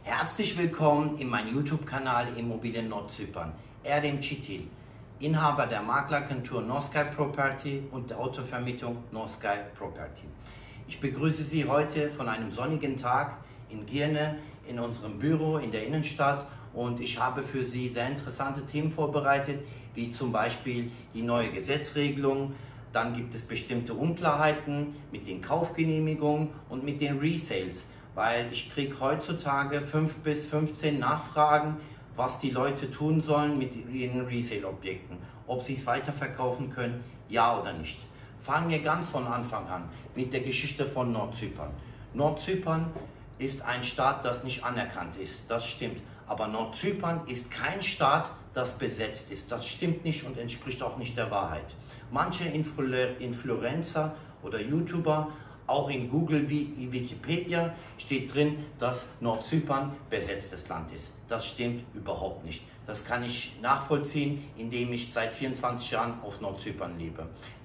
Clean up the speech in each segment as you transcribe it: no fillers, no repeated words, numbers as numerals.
Herzlich willkommen in meinem YouTube-Kanal Immobilien Nordzypern. Erdem Çitil, Inhaber der Makleragentur Northsky Property und der Autovermietung Northsky Property. Ich begrüße Sie heute von einem sonnigen Tag in Girne in unserem Büro in der Innenstadt und ich habe für Sie sehr interessante Themen vorbereitet, wie zum Beispiel die neue Gesetzregelung. Dann gibt es bestimmte Unklarheiten mit den Kaufgenehmigungen und mit den Resales, weil ich kriege heutzutage 5 bis 15 Nachfragen, was die Leute tun sollen mit ihren Resale-Objekten, ob sie es weiterverkaufen können, ja oder nicht. Fangen wir ganz von Anfang an mit der Geschichte von Nordzypern. Nordzypern ist ein Staat, das nicht anerkannt ist, das stimmt. Aber Nordzypern ist kein Staat, das besetzt ist. Das stimmt nicht und entspricht auch nicht der Wahrheit. Manche Influencer oder YouTuber, auch in Google wie Wikipedia, steht drin, dass Nordzypern besetztes Land ist. Das stimmt überhaupt nicht. Das kann ich nachvollziehen, indem ich seit 24 Jahren auf Nordzypern lebe.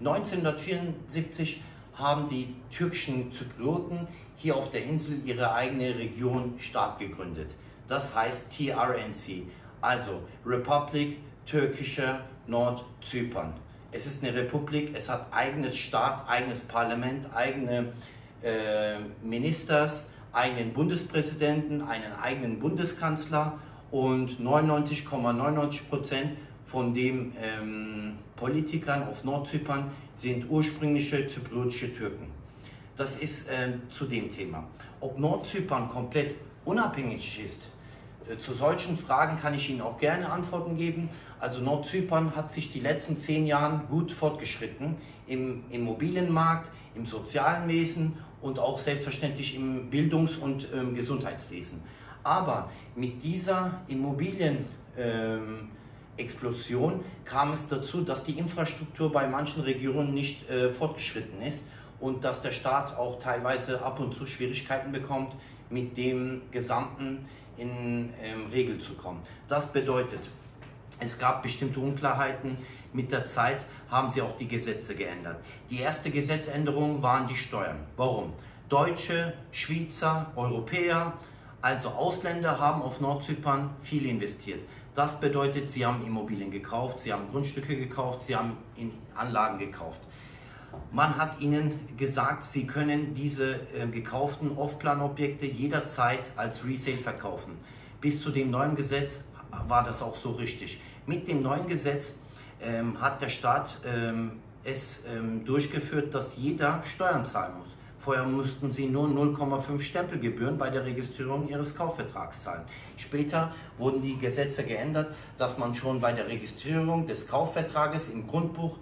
1974 haben die türkischen Zyprioten hier auf der Insel ihre eigene Region, Staat gegründet. Das heißt TRNC, also Republik Türkischer Nordzypern. Es ist eine Republik, es hat eigenes Staat, eigenes Parlament, eigene Ministers, eigenen Bundespräsidenten, einen eigenen Bundeskanzler und 99,99% von den Politikern auf Nordzypern sind ursprüngliche zypriotische Türken. Das ist zu dem Thema. Ob Nordzypern komplett unabhängig ist, zu solchen Fragen kann ich Ihnen auch gerne Antworten geben. Also Nordzypern hat sich die letzten 10 Jahre gut fortgeschritten im Immobilienmarkt, im sozialen Wesen und auch selbstverständlich im Bildungs- und Gesundheitswesen. Aber mit dieser Immobilienexplosion kam es dazu, dass die Infrastruktur bei manchen Regionen nicht fortgeschritten ist und dass der Staat auch teilweise ab und zu Schwierigkeiten bekommt, mit dem Gesamten in Regel zu kommen. Das bedeutet, es gab bestimmte Unklarheiten. Mit der Zeit haben sie auch die Gesetze geändert. Die erste Gesetzänderung waren die Steuern. Warum? Deutsche, Schweizer, Europäer, also Ausländer haben auf Nordzypern viel investiert. Das bedeutet, sie haben Immobilien gekauft, sie haben Grundstücke gekauft, sie haben Anlagen gekauft. Man hat ihnen gesagt, sie können diese gekauften Off-Plan-Objekte jederzeit als Resale verkaufen. Bis zu dem neuen Gesetz war das auch so richtig. Mit dem neuen Gesetz hat der Staat es durchgeführt, dass jeder Steuern zahlen muss. Vorher mussten sie nur 0,5 Stempelgebühren bei der Registrierung ihres Kaufvertrags zahlen. Später wurden die Gesetze geändert, dass man schon bei der Registrierung des Kaufvertrages im Grundbuch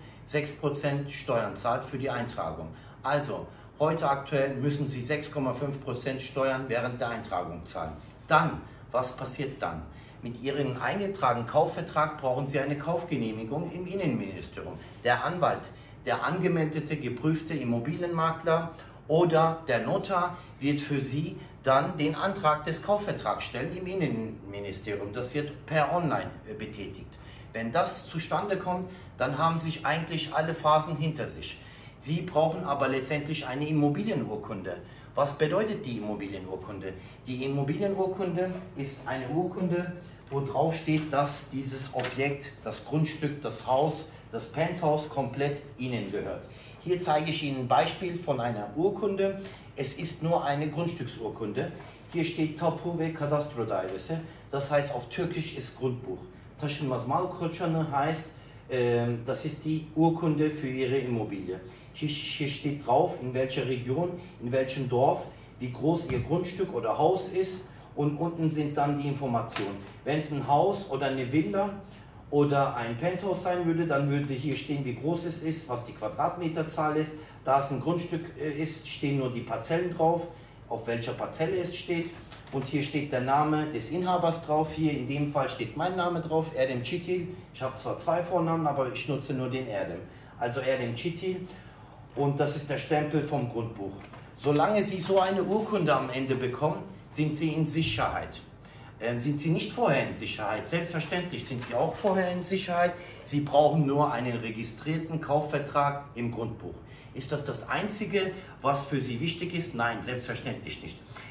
6% Steuern zahlt für die Eintragung. Also, heute aktuell müssen Sie 6,5% Steuern während der Eintragung zahlen. Dann, was passiert dann? Mit Ihrem eingetragenen Kaufvertrag brauchen Sie eine Kaufgenehmigung im Innenministerium. Der Anwalt, der angemeldete, geprüfte Immobilienmakler oder der Notar wird für Sie dann den Antrag des Kaufvertrags stellen im Innenministerium. Das wird per Online betätigt. Wenn das zustande kommt, dann haben sich eigentlich alle Phasen hinter sich. Sie brauchen aber letztendlich eine Immobilienurkunde. Was bedeutet die Immobilienurkunde? Die Immobilienurkunde ist eine Urkunde, wo drauf steht, dass dieses Objekt, das Grundstück, das Haus, das Penthouse komplett Ihnen gehört. Hier zeige ich Ihnen ein Beispiel von einer Urkunde. Es ist nur eine Grundstücksurkunde. Hier steht Tapu ve Kadastro Dairesi. Das heißt auf Türkisch ist Grundbuch. Taşınmaz mal koçanı heißt, das ist die Urkunde für Ihre Immobilie. Hier steht drauf, in welcher Region, in welchem Dorf, wie groß Ihr Grundstück oder Haus ist und unten sind dann die Informationen. Wenn es ein Haus oder eine Villa oder ein Penthouse sein würde, dann würde hier stehen, wie groß es ist, was die Quadratmeterzahl ist. Da es ein Grundstück ist, stehen nur die Parzellen drauf, auf welcher Parzelle es steht. Und hier steht der Name des Inhabers drauf. Hier in dem Fall steht mein Name drauf, Erdem Çitil. Ich habe zwar 2 Vornamen, aber ich nutze nur den Erdem. Also Erdem Çitil. Und das ist der Stempel vom Grundbuch. Solange Sie so eine Urkunde am Ende bekommen, sind Sie in Sicherheit. Sind Sie nicht vorher in Sicherheit? Selbstverständlich sind Sie auch vorher in Sicherheit. Sie brauchen nur einen registrierten Kaufvertrag im Grundbuch. Ist das das Einzige, was für Sie wichtig ist? Nein, selbstverständlich nicht.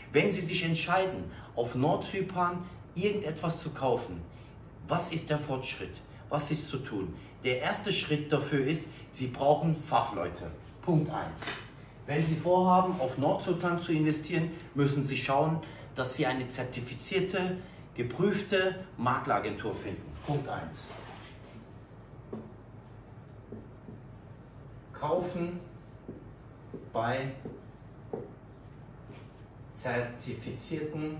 Wenn Sie sich entscheiden, auf Nordzypern irgendetwas zu kaufen, was ist der Fortschritt? Was ist zu tun? Der erste Schritt dafür ist, Sie brauchen Fachleute. Punkt 1. Wenn Sie vorhaben, auf Nordzypern zu investieren, müssen Sie schauen, dass Sie eine zertifizierte, geprüfte Makleragentur finden. Punkt 1. Kaufen bei zertifizierten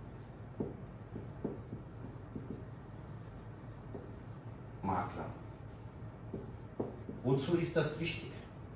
Maklern. Wozu ist das wichtig?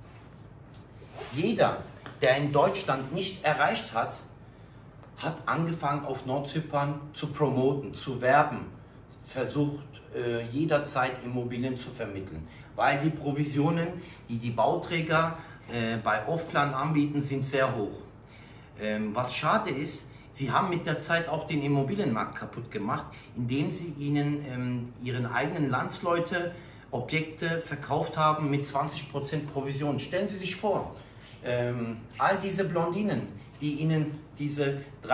Jeder, der in Deutschland nicht erreicht hat, hat angefangen auf Nordzypern zu promoten, zu werben, versucht jederzeit Immobilien zu vermitteln, weil die Provisionen, die die Bauträger bei Off-Plan anbieten, sind sehr hoch. Was schade ist, sie haben mit der Zeit auch den Immobilienmarkt kaputt gemacht, indem sie ihren eigenen Landsleute Objekte verkauft haben mit 20% Provision. Stellen Sie sich vor, all diese Blondinen, die Ihnen diese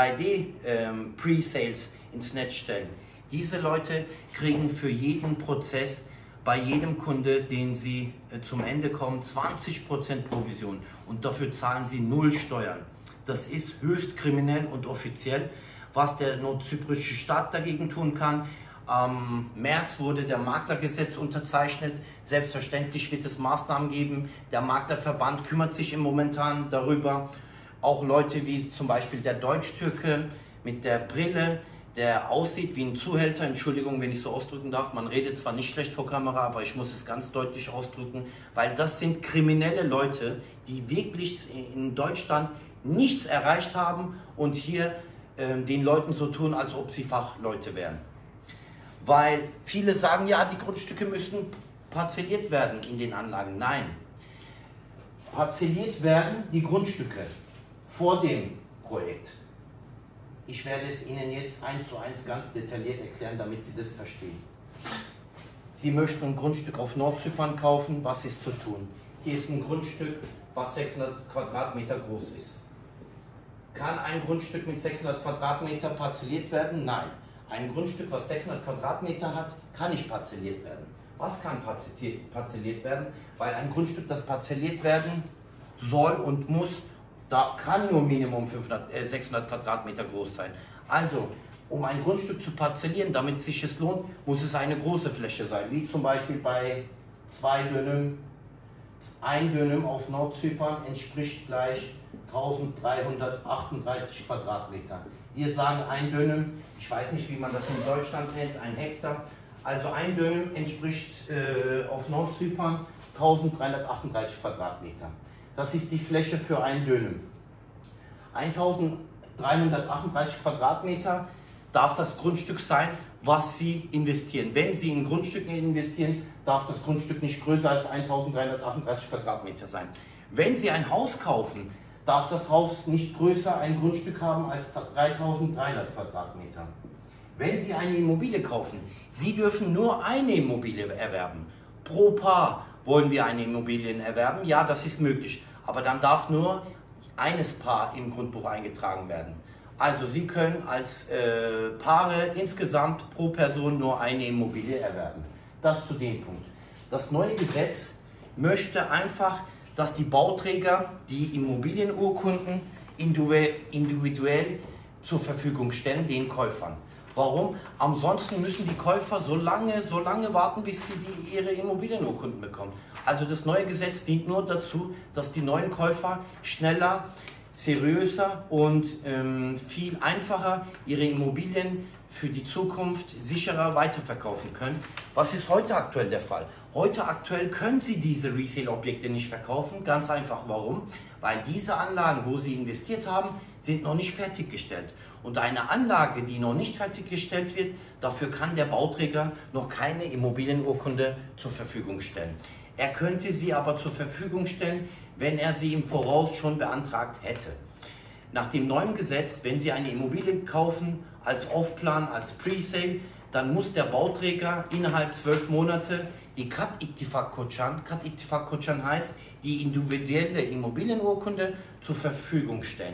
3D-Pre-Sales ins Netz stellen, diese Leute kriegen für jeden Prozess bei jedem Kunde, den sie zum Ende kommen, 20% Provision und dafür zahlen sie 0 Steuern. Das ist höchst kriminell und offiziell. Was der nordzyprische Staat dagegen tun kann: Am März wurde der Maklergesetz unterzeichnet. Selbstverständlich wird es Maßnahmen geben. Der Maklerverband kümmert sich im Momentan darüber. Auch Leute wie zum Beispiel der Deutsch-Türke mit der Brille, der aussieht wie ein Zuhälter, Entschuldigung, wenn ich so ausdrücken darf, man redet zwar nicht schlecht vor Kamera, aber ich muss es ganz deutlich ausdrücken, weil das sind kriminelle Leute, die wirklich in Deutschland nichts erreicht haben und hier den Leuten so tun, als ob sie Fachleute wären. Weil viele sagen, ja, die Grundstücke müssen parzelliert werden in den Anlagen. Nein, parzelliert werden die Grundstücke vor dem Projekt. Ich werde es Ihnen jetzt 1:1 ganz detailliert erklären, damit Sie das verstehen. Sie möchten ein Grundstück auf Nordzypern kaufen, was ist zu tun? Hier ist ein Grundstück, was 600 Quadratmeter groß ist. Kann ein Grundstück mit 600 Quadratmeter parzelliert werden? Nein. Ein Grundstück, was 600 Quadratmeter hat, kann nicht parzelliert werden. Was kann parzelliert werden? Weil ein Grundstück, das parzelliert werden soll und muss, da kann nur Minimum 600 Quadratmeter groß sein. Also, um ein Grundstück zu parzellieren, damit sich es lohnt, muss es eine große Fläche sein. Wie zum Beispiel bei 2 Dönüm. 1 Dönüm auf Nordzypern entspricht gleich 1338 Quadratmeter. Wir sagen 1 Dönüm, ich weiß nicht, wie man das in Deutschland nennt, 1 Hektar. Also 1 Dönüm entspricht auf Nordzypern 1338 Quadratmeter. Das ist die Fläche für 1 Dönüm. 1338 Quadratmeter darf das Grundstück sein, was Sie investieren. Wenn Sie in Grundstücke investieren, darf das Grundstück nicht größer als 1338 Quadratmeter sein. Wenn Sie ein Haus kaufen, darf das Haus nicht größer ein Grundstück haben als 3300 Quadratmeter. Wenn Sie eine Immobilie kaufen, Sie dürfen nur eine Immobilie erwerben. Pro Paar wollen wir eine Immobilie erwerben, ja, das ist möglich. Aber dann darf nur eines Paar im Grundbuch eingetragen werden. Also Sie können als Paare insgesamt pro Person nur eine Immobilie erwerben. Das zu dem Punkt. Das neue Gesetz möchte einfach, dass die Bauträger die Immobilienurkunden individuell zur Verfügung stellen, den Käufern. Warum? Ansonsten müssen die Käufer so lange warten, bis sie ihre Immobilienurkunden bekommen. Also das neue Gesetz dient nur dazu, dass die neuen Käufer schneller, seriöser und viel einfacher ihre Immobilien für die Zukunft sicherer weiterverkaufen können. Was ist heute aktuell der Fall? Heute aktuell können Sie diese Resale-Objekte nicht verkaufen. Ganz einfach. Warum? Weil diese Anlagen, wo Sie investiert haben, sind noch nicht fertiggestellt. Und eine Anlage, die noch nicht fertiggestellt wird, dafür kann der Bauträger noch keine Immobilienurkunde zur Verfügung stellen. Er könnte sie aber zur Verfügung stellen, wenn er sie im Voraus schon beantragt hätte. Nach dem neuen Gesetz, wenn Sie eine Immobilie kaufen, als Off-Plan, als Pre-Sale, dann muss der Bauträger innerhalb 12 Monate die Kat İttifak Koçan heißt, die individuelle Immobilienurkunde zur Verfügung stellen.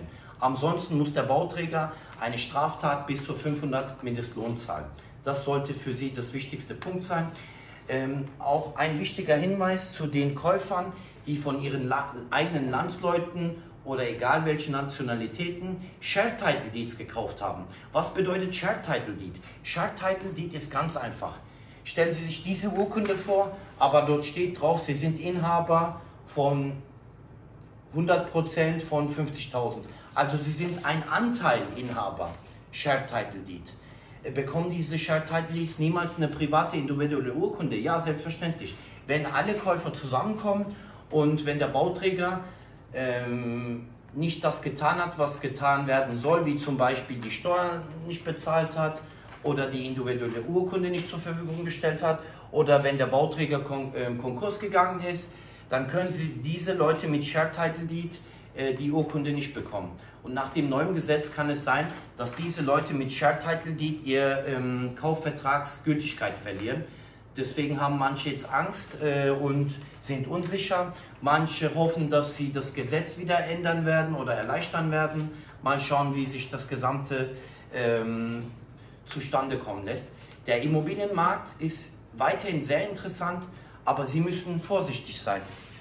Ansonsten muss der Bauträger eine Straftat bis zu 500 Mindestlohn zahlen. Das sollte für Sie das wichtigste Punkt sein. Auch ein wichtiger Hinweis zu den Käufern, die von ihren eigenen Landsleuten oder egal welche Nationalitäten Shared Title Deeds gekauft haben. Was bedeutet Shared Title Deed? Shared Title Deed ist ganz einfach. Stellen Sie sich diese Urkunde vor, aber dort steht drauf, Sie sind Inhaber von 100% von 50.000. Also Sie sind ein Anteilinhaber, Shared Title Deed. Bekommen diese Shared Title Deeds niemals eine private individuelle Urkunde? Ja, selbstverständlich. Wenn alle Käufer zusammenkommen und wenn der Bauträger nicht das getan hat, was getan werden soll, wie zum Beispiel die Steuern nicht bezahlt hat oder die individuelle Urkunde nicht zur Verfügung gestellt hat oder wenn der Bauträger Konkurs gegangen ist, dann können Sie diese Leute mit Shared Title Deed die Urkunde nicht bekommen. Und nach dem neuen Gesetz kann es sein, dass diese Leute mit Shared Title Deed ihr Kaufvertragsgültigkeit verlieren. Deswegen haben manche jetzt Angst und sind unsicher. Manche hoffen, dass sie das Gesetz wieder ändern werden oder erleichtern werden. Mal schauen, wie sich das Gesamte zustande kommen lässt. Der Immobilienmarkt ist weiterhin sehr interessant, aber Sie müssen vorsichtig sein.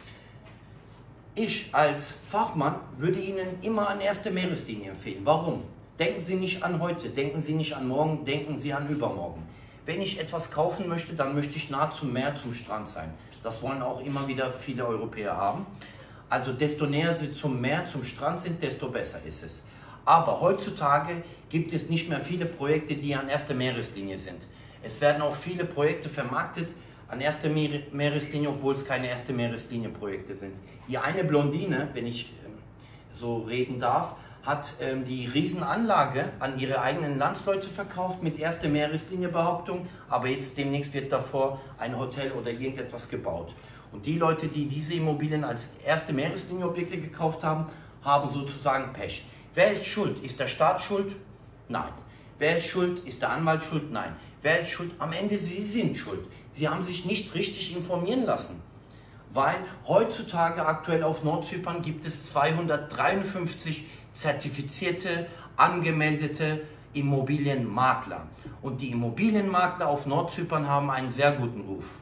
Ich als Fachmann würde Ihnen immer an erste Meereslinie empfehlen. Warum? Denken Sie nicht an heute, denken Sie nicht an morgen, denken Sie an übermorgen. Wenn ich etwas kaufen möchte, dann möchte ich nah zum Meer, zum Strand sein. Das wollen auch immer wieder viele Europäer haben. Also desto näher Sie zum Meer, zum Strand sind, desto besser ist es. Aber heutzutage gibt es nicht mehr viele Projekte, die an erster Meereslinie sind. Es werden auch viele Projekte vermarktet an erster Meereslinie, obwohl es keine erste Meereslinie-Projekte sind. Die eine Blondine, wenn ich so reden darf, hat die Riesenanlage an ihre eigenen Landsleute verkauft mit erster Meereslinie-Behauptung, aber jetzt demnächst wird davor ein Hotel oder irgendetwas gebaut. Und die Leute, die diese Immobilien als erste Meereslinie-Objekte gekauft haben, haben sozusagen Pech. Wer ist schuld? Ist der Staat schuld? Nein. Wer ist schuld? Ist der Anwalt schuld? Nein. Wer ist schuld? Am Ende Sie sind schuld. Sie haben sich nicht richtig informieren lassen. Weil heutzutage aktuell auf Nordzypern gibt es 253 zertifizierte, angemeldete Immobilienmakler. Und die Immobilienmakler auf Nordzypern haben einen sehr guten Ruf.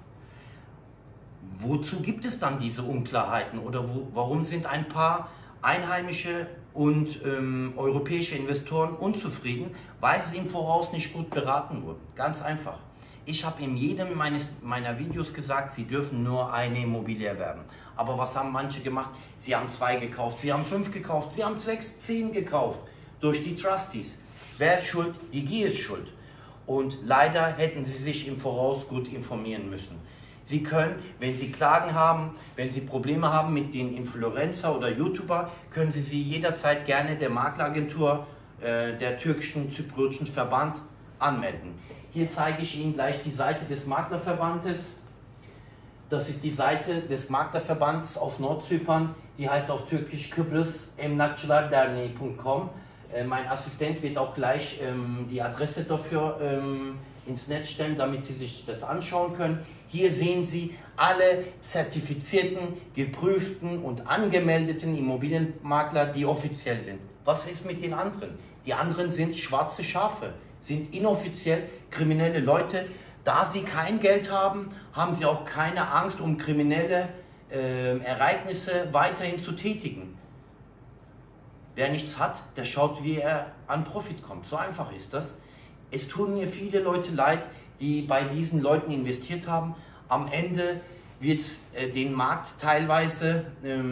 Wozu gibt es dann diese Unklarheiten oder warum sind ein paar einheimische und europäische Investoren unzufrieden? Weil sie im Voraus nicht gut beraten wurden. Ganz einfach. Ich habe in jedem meiner Videos gesagt, Sie dürfen nur eine Immobilie erwerben. Aber was haben manche gemacht? Sie haben 2 gekauft, Sie haben 5 gekauft, Sie haben 6, 10 gekauft. Durch die Trustees. Wer ist schuld? Die GIE ist schuld. Und leider hätten Sie sich im Voraus gut informieren müssen. Sie können, wenn Sie Klagen haben, wenn Sie Probleme haben mit den Influencer oder YouTuber, können Sie sie jederzeit gerne der Makleragentur, der türkischen zypriotischen Verband anmelden. Hier zeige ich Ihnen gleich die Seite des Maklerverbandes. Das ist die Seite des Maklerverbands auf Nordzypern. Die heißt auf Türkisch kıbrısemlakçılarderneği.com. Mein Assistent wird auch gleich die Adresse dafür ins Netz stellen, damit Sie sich das anschauen können. Hier sehen Sie alle zertifizierten, geprüften und angemeldeten Immobilienmakler, die offiziell sind. Was ist mit den anderen? Die anderen sind schwarze Schafe, sind inoffiziell kriminelle Leute. Da sie kein Geld haben, haben sie auch keine Angst, um kriminelle Ereignisse weiterhin zu tätigen. Wer nichts hat, der schaut, wie er an Profit kommt. So einfach ist das. Es tun mir viele Leute leid, die bei diesen Leuten investiert haben. Am Ende wird den Markt teilweise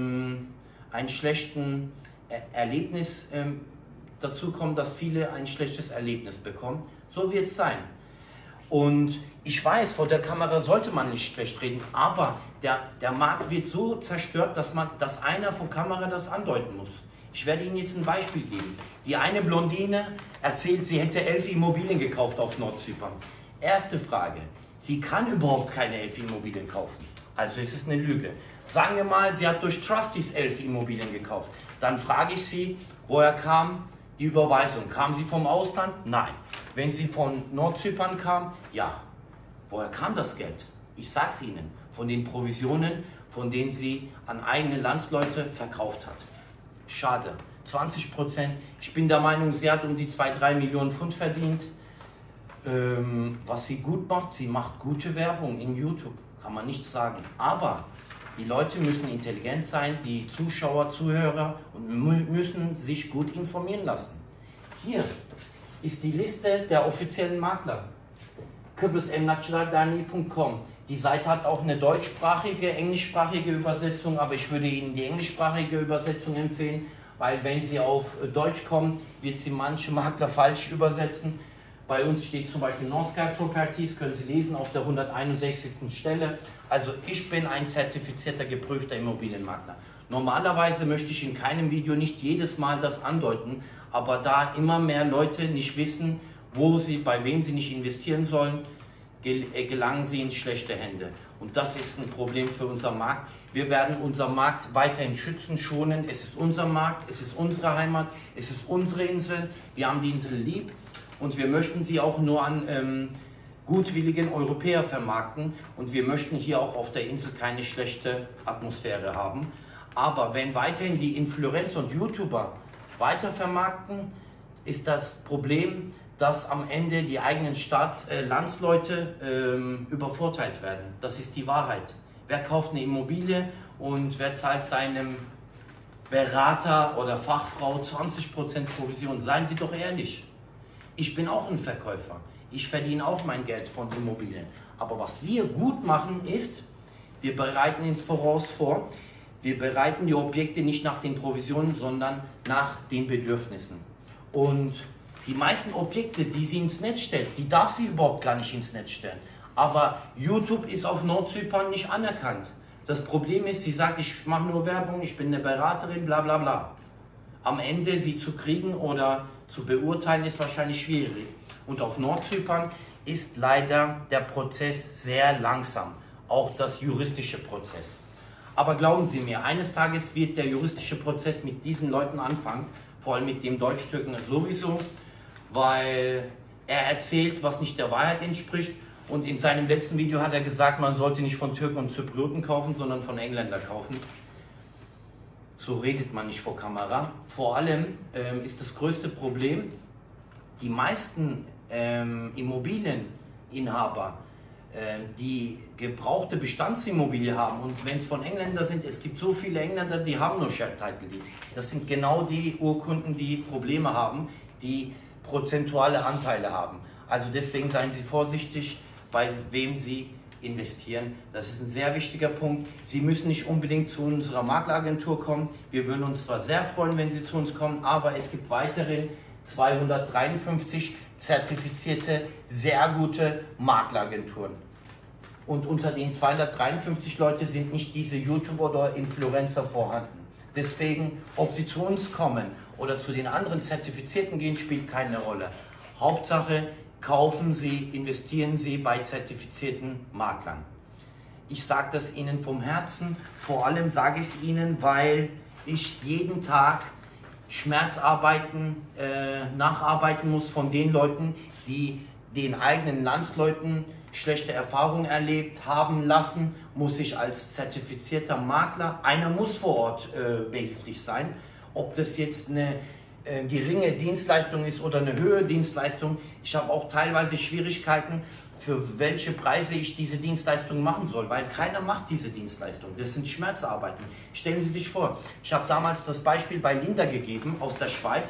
ein schlechtes Erlebnis dazu kommen, dass viele ein schlechtes Erlebnis bekommen. So wird es sein. Und ich weiß, vor der Kamera sollte man nicht schlecht reden, aber der Markt wird so zerstört, dass einer vor Kamera das andeuten muss. Ich werde Ihnen jetzt ein Beispiel geben. Die eine Blondine erzählt, sie hätte 11 Immobilien gekauft auf Nordzypern. Erste Frage, sie kann überhaupt keine 11 Immobilien kaufen. Also ist es eine Lüge. Sagen wir mal, sie hat durch Trustees 11 Immobilien gekauft. Dann frage ich sie, woher kam die Überweisung? Kam sie vom Ausland? Nein. Wenn sie von Nordzypern kam? Ja. Woher kam das Geld? Ich sage es Ihnen, von den Provisionen, von denen sie an eigene Landsleute verkauft hat. Schade, 20%. Ich bin der Meinung, sie hat um die 2-3 Millionen Pfund verdient. Was sie gut macht, sie macht gute Werbung in YouTube, kann man nicht sagen. Aber die Leute müssen intelligent sein, die Zuschauer, Zuhörer, und müssen sich gut informieren lassen. Hier ist die Liste der offiziellen Makler. kıbrısemlakçılarderneği.com. Die Seite hat auch eine deutschsprachige, englischsprachige Übersetzung, aber ich würde Ihnen die englischsprachige Übersetzung empfehlen, weil wenn Sie auf Deutsch kommen, wird sie manche Makler falsch übersetzen. Bei uns steht zum Beispiel Non-Sky Properties, können Sie lesen auf der 161. Stelle. Also ich bin ein zertifizierter, geprüfter Immobilienmakler. Normalerweise möchte ich in keinem Video nicht jedes Mal das andeuten, aber da immer mehr Leute nicht wissen, bei wem sie nicht investieren sollen, gelangen sie in schlechte Hände. Und das ist ein Problem für unseren Markt. Wir werden unseren Markt weiterhin schützen, schonen. Es ist unser Markt, es ist unsere Heimat, es ist unsere Insel. Wir haben die Insel lieb und wir möchten sie auch nur an gutwilligen Europäer vermarkten. Und wir möchten hier auch auf der Insel keine schlechte Atmosphäre haben. Aber wenn weiterhin die Influencer und YouTuber weiter vermarkten, ist das Problem, dass am Ende die eigenen Landsleute übervorteilt werden. Das ist die Wahrheit. Wer kauft eine Immobilie und wer zahlt seinem Berater oder Fachfrau 20% Provision? Seien Sie doch ehrlich. Ich bin auch ein Verkäufer. Ich verdiene auch mein Geld von Immobilien. Aber was wir gut machen ist, wir bereiten ins Voraus vor. Wir bereiten die Objekte nicht nach den Provisionen, sondern nach den Bedürfnissen. Und die meisten Objekte, die sie ins Netz stellt, die darf sie überhaupt gar nicht ins Netz stellen. Aber YouTube ist auf Nordzypern nicht anerkannt. Das Problem ist, sie sagt, ich mache nur Werbung, ich bin eine Beraterin, bla bla bla. Am Ende sie zu kriegen oder zu beurteilen, ist wahrscheinlich schwierig. Und auf Nordzypern ist leider der Prozess sehr langsam, auch das juristische Prozess. Aber glauben Sie mir, eines Tages wird der juristische Prozess mit diesen Leuten anfangen, vor allem mit dem Deutsch-Türken sowieso, weil er erzählt, was nicht der Wahrheit entspricht. Und in seinem letzten Video hat er gesagt, man sollte nicht von Türken und Zyprioten kaufen, sondern von Engländern kaufen. So redet man nicht vor Kamera. Vor allem ist das größte Problem, die meisten Immobilieninhaber, die gebrauchte Bestandsimmobilie haben, und wenn es von Engländern sind, es gibt so viele Engländer, die haben nur Shared Title Deed. Das sind genau die Urkunden, die Probleme haben, die prozentuale Anteile haben. Also deswegen seien Sie vorsichtig, bei wem Sie investieren. Das ist ein sehr wichtiger Punkt. Sie müssen nicht unbedingt zu unserer Makleragentur kommen. Wir würden uns zwar sehr freuen, wenn Sie zu uns kommen, aber es gibt weitere 253 zertifizierte, sehr gute Makleragenturen. Und unter den 253 Leute sind nicht diese YouTuber oder Influencer vorhanden. Deswegen, ob Sie zu uns kommen oder zu den anderen Zertifizierten gehen, spielt keine Rolle. Hauptsache, kaufen Sie, investieren Sie bei zertifizierten Maklern. Ich sage das Ihnen vom Herzen, vor allem sage ich es Ihnen, weil ich jeden Tag Schmerzarbeiten nacharbeiten muss von den Leuten, die den eigenen Landsleuten schlechte Erfahrungen erlebt haben lassen, muss ich als zertifizierter Makler, einer muss vor Ort behilflich sein, ob das jetzt eine geringe Dienstleistung ist oder eine höhere Dienstleistung. Ich habe auch teilweise Schwierigkeiten, für welche Preise ich diese Dienstleistung machen soll, weil keiner macht diese Dienstleistung. Das sind Schmerzarbeiten. Stellen Sie sich vor, ich habe damals das Beispiel bei Linda gegeben aus der Schweiz.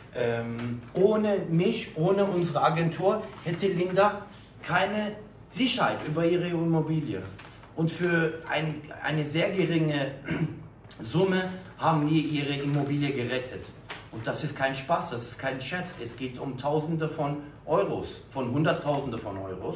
Ohne mich, ohne unsere Agentur hätte Linda keine Sicherheit über ihre Immobilie. Und für eine sehr geringe Summe haben wir ihre Immobilie gerettet. Und das ist kein Spaß, das ist kein Scherz. Es geht um Tausende von Euros, von Hunderttausende von Euros.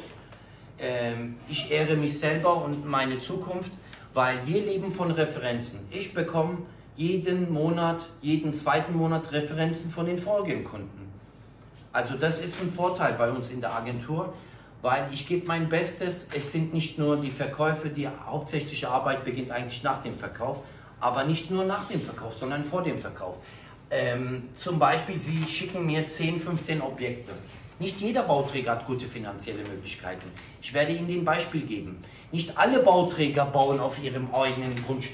Ich ehre mich selber und meine Zukunft, weil wir leben von Referenzen. Ich bekomme jeden Monat, jeden zweiten Monat Referenzen von den Folgekunden. Also das ist ein Vorteil bei uns in der Agentur, weil ich gebe mein Bestes. Es sind nicht nur die Verkäufe, die hauptsächliche Arbeit beginnt eigentlich nach dem Verkauf, aber nicht nur nach dem Verkauf, sondern vor dem Verkauf. Zum Beispiel, Sie schicken mir 10, 15 Objekte. Nicht jeder Bauträger hat gute finanzielle Möglichkeiten. Ich werde Ihnen ein Beispiel geben. Nicht alle Bauträger bauen auf ihrem eigenen Grundstück.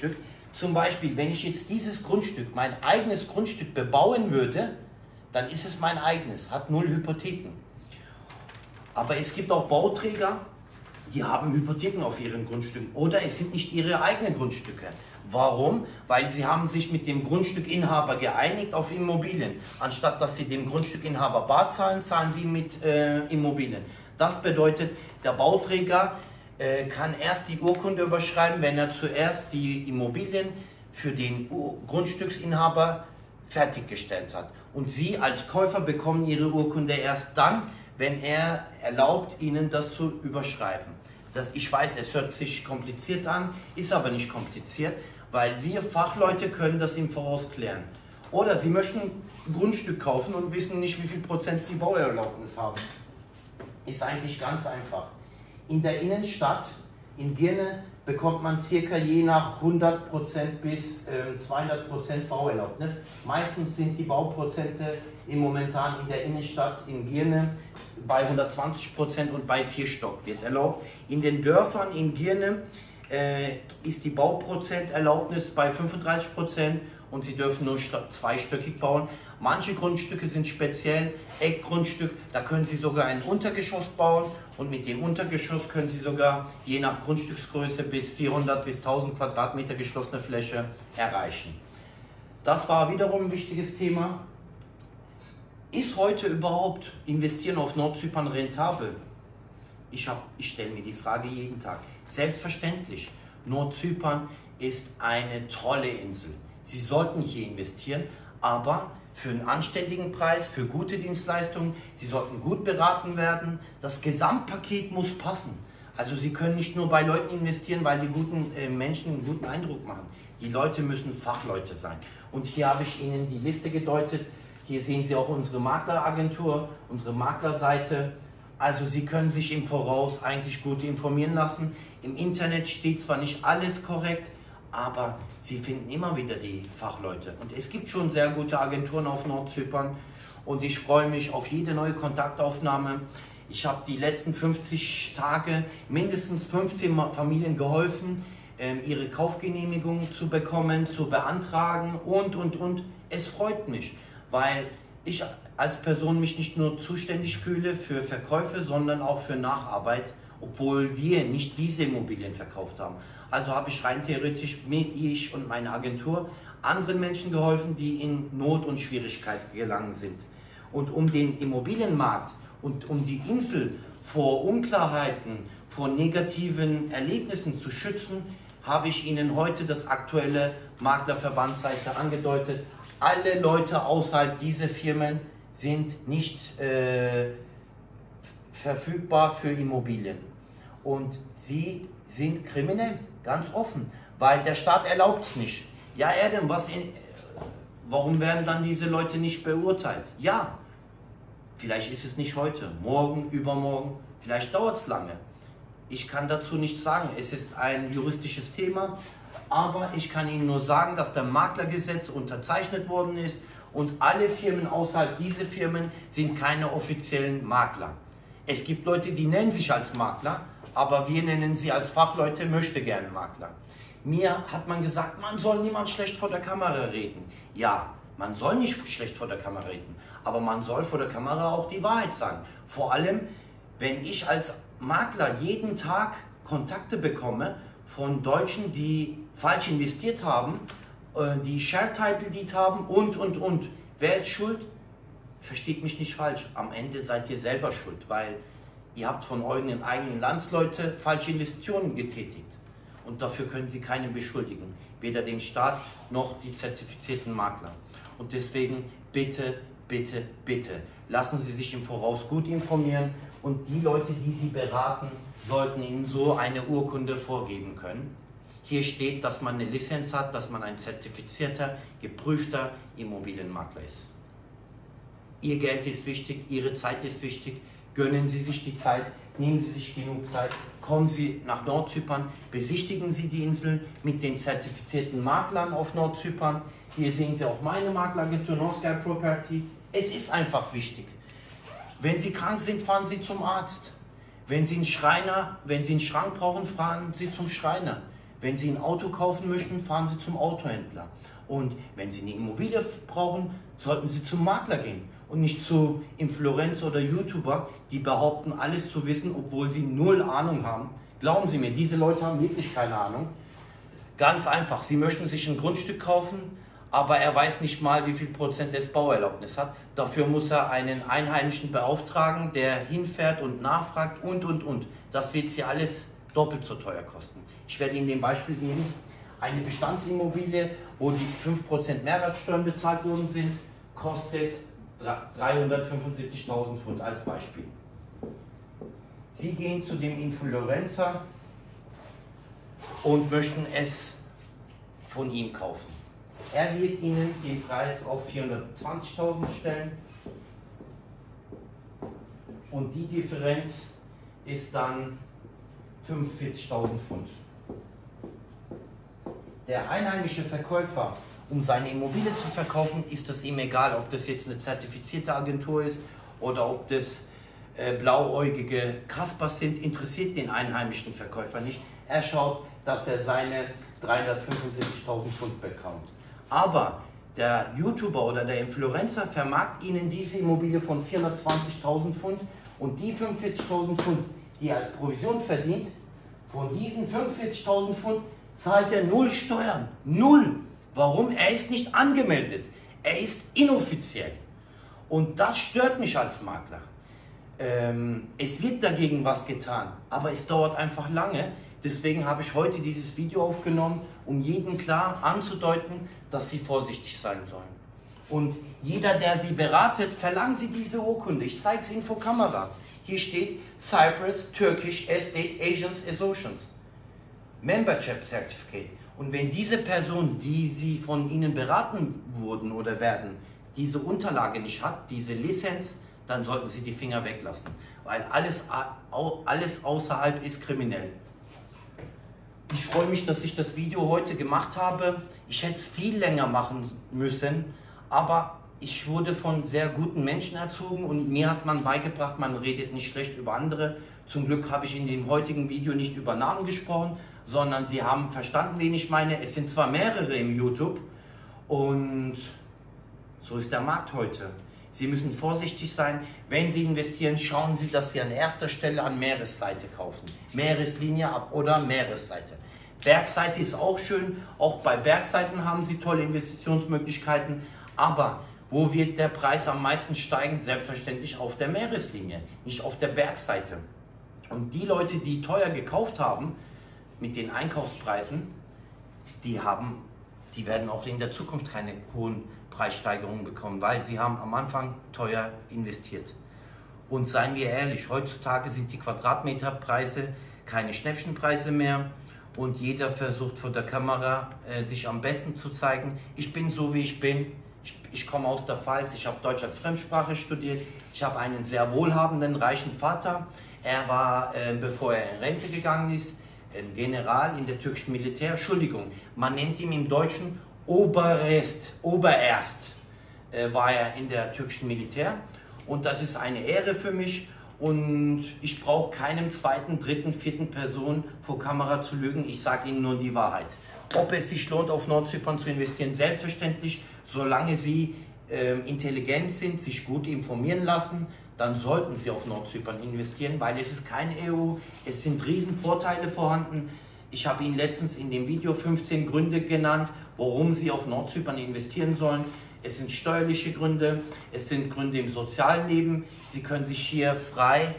Zum Beispiel, wenn ich jetzt dieses Grundstück, mein eigenes Grundstück bebauen würde, dann ist es mein eigenes, hat 0 Hypotheken. Aber es gibt auch Bauträger, die haben Hypotheken auf ihren Grundstücken oder es sind nicht ihre eigenen Grundstücke. Warum? Weil sie haben sich mit dem Grundstückinhaber geeinigt auf Immobilien. Anstatt dass sie dem Grundstückinhaber bar zahlen, zahlen sie mit Immobilien. Das bedeutet, der Bauträger kann erst die Urkunde überschreiben, wenn er zuerst die Immobilien für den Grundstücksinhaber fertiggestellt hat. Und Sie als Käufer bekommen Ihre Urkunde erst dann, wenn er erlaubt, Ihnen das zu überschreiben. Ich weiß, es hört sich kompliziert an, ist aber nicht kompliziert, weil wir Fachleute können das im Voraus klären. Oder Sie möchten ein Grundstück kaufen und wissen nicht, wie viel Prozent Sie Bauerlaubnis haben. Ist eigentlich ganz einfach. In der Innenstadt, in Girne, bekommt man circa je nach 100% bis 200% Bauerlaubnis. Meistens sind die Bauprozente momentan in der Innenstadt in Girne bei 120% und bei 4 Stock wird erlaubt. In den Dörfern in Girne ist die Bauprozenterlaubnis bei 35% und sie dürfen nur zweistöckig bauen. Manche Grundstücke sind speziell Eckgrundstück, da können Sie sogar ein Untergeschoss bauen und mit dem Untergeschoss können Sie sogar je nach Grundstücksgröße bis 400 bis 1000 Quadratmeter geschlossene Fläche erreichen. Das war wiederum ein wichtiges Thema. Ist heute überhaupt Investieren auf Nordzypern rentabel? Ich stelle mir die Frage jeden Tag. Selbstverständlich, Nordzypern ist eine tolle Insel. Sie sollten hier investieren, aber für einen anständigen Preis, für gute Dienstleistungen. Sie sollten gut beraten werden. Das Gesamtpaket muss passen. Also Sie können nicht nur bei Leuten investieren, weil die guten Menschen einen guten Eindruck machen. Die Leute müssen Fachleute sein. Und hier habe ich Ihnen die Liste gedeutet. Hier sehen Sie auch unsere Makleragentur, unsere Maklerseite. Also Sie können sich im Voraus eigentlich gut informieren lassen. Im Internet steht zwar nicht alles korrekt, aber Sie finden immer wieder die Fachleute. Und es gibt schon sehr gute Agenturen auf Nordzypern und ich freue mich auf jede neue Kontaktaufnahme. Ich habe die letzten 50 Tage mindestens 15 Familien geholfen, ihre Kaufgenehmigung zu bekommen, zu beantragen und. Es freut mich, weil ich als Person mich nicht nur zuständig fühle für Verkäufe, sondern auch für Nacharbeit, obwohl wir nicht diese Immobilien verkauft haben. Also habe ich rein theoretisch, ich und meine Agentur, anderen Menschen geholfen, die in Not und Schwierigkeiten gelangen sind. Und um den Immobilienmarkt und um die Insel vor Unklarheiten, vor negativen Erlebnissen zu schützen, habe ich Ihnen heute das aktuelle Maklerverbandsseite angedeutet. Alle Leute außerhalb dieser Firmen sind nicht verfügbar für Immobilien. Und sie sind kriminell, ganz offen, weil der Staat erlaubt es nicht. Ja, Erdem, warum werden dann diese Leute nicht beurteilt? Ja, vielleicht ist es nicht heute, morgen, übermorgen, vielleicht dauert es lange. Ich kann dazu nichts sagen, es ist ein juristisches Thema, aber ich kann Ihnen nur sagen, dass der Maklergesetz unterzeichnet worden ist und alle Firmen außerhalb dieser Firmen sind keine offiziellen Makler. Es gibt Leute, die nennen sich als Makler, aber wir nennen sie als Fachleute möchtegern Makler. Mir hat man gesagt, man soll niemand schlecht vor der Kamera reden. Ja, man soll nicht schlecht vor der Kamera reden, aber man soll vor der Kamera auch die Wahrheit sagen. Vor allem, wenn ich als Makler jeden Tag Kontakte bekomme von Deutschen, die falsch investiert haben, die Share Title Deed haben und. Wer ist schuld? Versteht mich nicht falsch. Am Ende seid ihr selber schuld, weil ihr habt von euren eigenen Landsleute falsche Investitionen getätigt. Und dafür können Sie keinen beschuldigen. Weder den Staat noch die zertifizierten Makler. Und deswegen bitte, bitte, bitte, lassen Sie sich im Voraus gut informieren und die Leute, die Sie beraten, sollten Ihnen so eine Urkunde vorgeben können. Hier steht, dass man eine Lizenz hat, dass man ein zertifizierter, geprüfter Immobilienmakler ist. Ihr Geld ist wichtig, Ihre Zeit ist wichtig. Gönnen Sie sich die Zeit, nehmen Sie sich genug Zeit, kommen Sie nach Nordzypern, besichtigen Sie die Insel mit den zertifizierten Maklern auf Nordzypern. Hier sehen Sie auch meine Makleragentur Northsky Property. Es ist einfach wichtig. Wenn Sie krank sind, fahren Sie zum Arzt. Wenn Sie einen Schreiner, wenn Sie einen Schrank brauchen, fahren Sie zum Schreiner. Wenn Sie ein Auto kaufen möchten, fahren Sie zum Autohändler. Und wenn Sie eine Immobilie brauchen, sollten Sie zum Makler gehen und nicht zu Influencer oder YouTuber, die behaupten, alles zu wissen, obwohl sie null Ahnung haben. Glauben Sie mir, diese Leute haben wirklich keine Ahnung. Ganz einfach, Sie möchten sich ein Grundstück kaufen, aber er weiß nicht mal, wie viel Prozent des Bauerlaubnis hat. Dafür muss er einen Einheimischen beauftragen, der hinfährt und nachfragt und. Das wird Sie alles doppelt so teuer kosten. Ich werde Ihnen den Beispiel geben. Eine Bestandsimmobilie, wo die 5% Mehrwertsteuern bezahlt worden sind, kostet 375.000 Pfund als Beispiel. Sie gehen zu dem Influencer und möchten es von ihm kaufen. Er wird Ihnen den Preis auf 420.000 stellen und die Differenz ist dann 45.000 Pfund. Der einheimische Verkäufer, um seine Immobilie zu verkaufen, ist es ihm egal, ob das jetzt eine zertifizierte Agentur ist oder ob das blauäugige Kaspers sind, interessiert den einheimischen Verkäufer nicht. Er schaut, dass er seine 375.000 Pfund bekommt. Aber der YouTuber oder der Influencer vermarktet Ihnen diese Immobilie von 420.000 Pfund und die 45.000 Pfund, die er als Provision verdient, von diesen 45.000 Pfund zahlt er null Steuern. Null. Warum? Er ist nicht angemeldet. Er ist inoffiziell. Und das stört mich als Makler. Es wird dagegen was getan, aber es dauert einfach lange. Deswegen habe ich heute dieses Video aufgenommen, um jedem klar anzudeuten, dass sie vorsichtig sein sollen. Und jeder, der Sie beratet, verlangen Sie diese Urkunde. Ich zeige es Ihnen vor Kamera. Hier steht Cyprus Turkish Estate Agents Associations. Membership Certificate. Und wenn diese Person, die Sie von Ihnen beraten wurden oder werden, diese Unterlage nicht hat, diese Lizenz, dann sollten Sie die Finger weglassen. Weil alles außerhalb ist kriminell. Ich freue mich, dass ich das Video heute gemacht habe. Ich hätte es viel länger machen müssen, aber ich wurde von sehr guten Menschen erzogen und mir hat man beigebracht, man redet nicht schlecht über andere. Zum Glück habe ich in dem heutigen Video nicht über Namen gesprochen, sondern Sie haben verstanden, wen ich meine. Es sind zwar mehrere im YouTube und so ist der Markt heute. Sie müssen vorsichtig sein. Wenn Sie investieren, schauen Sie, dass Sie an erster Stelle an Meeresseite kaufen. Meereslinie oder Meeresseite. Bergseite ist auch schön. Auch bei Bergseiten haben Sie tolle Investitionsmöglichkeiten. Aber wo wird der Preis am meisten steigen? Selbstverständlich auf der Meereslinie, nicht auf der Bergseite. Und die Leute, die teuer gekauft haben, mit den Einkaufspreisen, die werden auch in der Zukunft keine hohen Preissteigerungen bekommen, weil sie haben am Anfang teuer investiert. Und seien wir ehrlich, heutzutage sind die Quadratmeterpreise keine Schnäppchenpreise mehr und jeder versucht vor der Kamera sich am besten zu zeigen. Ich bin so, wie ich bin. Ich komme aus der Pfalz, ich habe Deutsch als Fremdsprache studiert. Ich habe einen sehr wohlhabenden, reichen Vater. Er war, bevor er in Rente gegangen ist, ein General in der türkischen Militär. Entschuldigung, man nennt ihn im Deutschen Oberst war er in der türkischen Militär und das ist eine Ehre für mich und ich brauche keinem zweiten, dritten, vierten Person vor Kamera zu lügen, ich sage Ihnen nur die Wahrheit. Ob es sich lohnt, auf Nordzypern zu investieren, selbstverständlich, solange Sie intelligent sind, sich gut informieren lassen, dann sollten Sie auf Nordzypern investieren, weil es ist kein EU, es sind Riesenvorteile vorhanden. Ich habe Ihnen letztens in dem Video 15 Gründe genannt, warum Sie auf Nordzypern investieren sollen. Es sind steuerliche Gründe, es sind Gründe im sozialen Leben. Sie können sich hier frei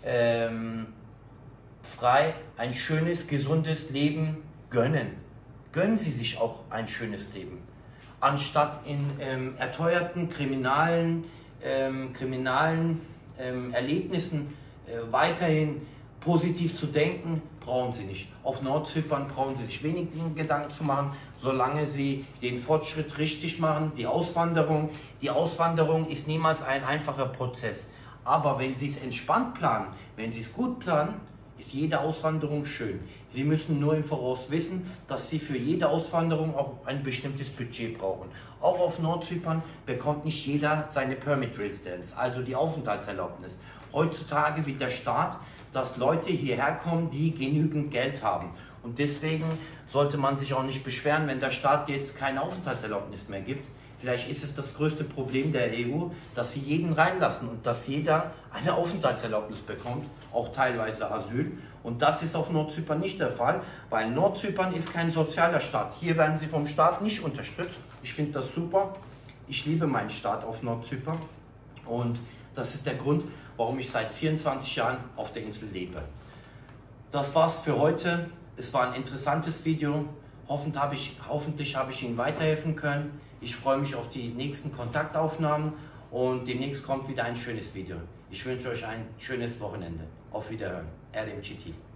ein schönes, gesundes Leben gönnen. Gönnen Sie sich auch ein schönes Leben. Anstatt in erteuerten kriminalen Erlebnissen weiterhin positiv zu denken, brauchen Sie nicht. Auf Nordzypern brauchen Sie sich wenig Gedanken zu machen, solange Sie den Fortschritt richtig machen. Die Auswanderung ist niemals ein einfacher Prozess. Aber wenn Sie es entspannt planen, wenn Sie es gut planen, ist jede Auswanderung schön. Sie müssen nur im Voraus wissen, dass Sie für jede Auswanderung auch ein bestimmtes Budget brauchen. Auch auf Nordzypern bekommt nicht jeder seine Permit Residence, also die Aufenthaltserlaubnis. Heutzutage wird der Staat, dass Leute hierher kommen, die genügend Geld haben. Und deswegen sollte man sich auch nicht beschweren, wenn der Staat jetzt keine Aufenthaltserlaubnis mehr gibt. Vielleicht ist es das größte Problem der EU, dass sie jeden reinlassen und dass jeder eine Aufenthaltserlaubnis bekommt, auch teilweise Asyl. Und das ist auf Nordzypern nicht der Fall, weil Nordzypern ist kein sozialer Staat. Hier werden sie vom Staat nicht unterstützt. Ich finde das super. Ich liebe meinen Staat auf Nordzypern und das ist der Grund, warum ich seit 24 Jahren auf der Insel lebe. Das war's für heute. Es war ein interessantes Video. Hoffentlich habe ich Ihnen weiterhelfen können. Ich freue mich auf die nächsten Kontaktaufnahmen und demnächst kommt wieder ein schönes Video. Ich wünsche euch ein schönes Wochenende. Auf Wiederhören. Erdem Çitil.